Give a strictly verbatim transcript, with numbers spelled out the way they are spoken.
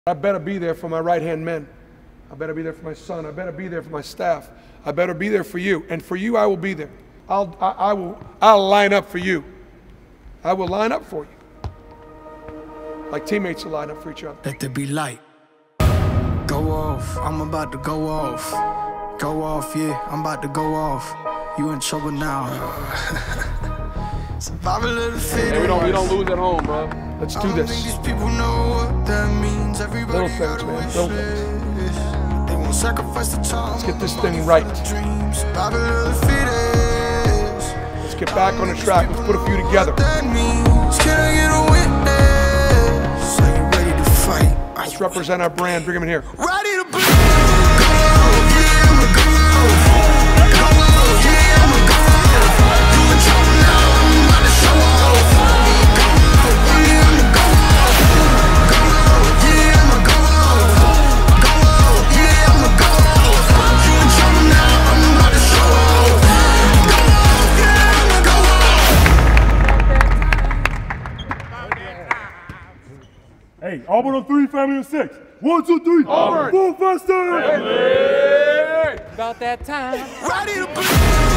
I better be there for my right-hand men. I better be there for my son. I better be there for my staff. I better be there for you. And for you, I will be there. I'll, I, I will, I'll line up for you. I will line up for you. Like teammates will line up for each other. Let there be light. Go off. I'm about to go off. Go off, yeah. I'm about to go off. You in trouble now. Survival of the fittest. Hey, we don't, we don't lose at home, bro. Let's do this. These people know what that means. Little things, man. Little things. They won't sacrifice the time. Let's get this thing right. Survival of the fittest. Let's get back on the track. Let's put a few together. That means, can I get a witness? Are you ready to fight? Let's represent our brand. Bring him in here. Ready to bleed. Go, yeah, I'ma go. Go, yeah, I'ma go. You in trouble now, I'm about to show off. Go, yeah, I'ma go. Go, yeah, I'ma go. Go, yeah, I'ma go. You in trouble now, I'm about to show off. Go, yeah, I'ma go. Hey, Auburn on three, family on six. One, two, three. Auburn. Full faster. Family. About that time. Ready to bleed.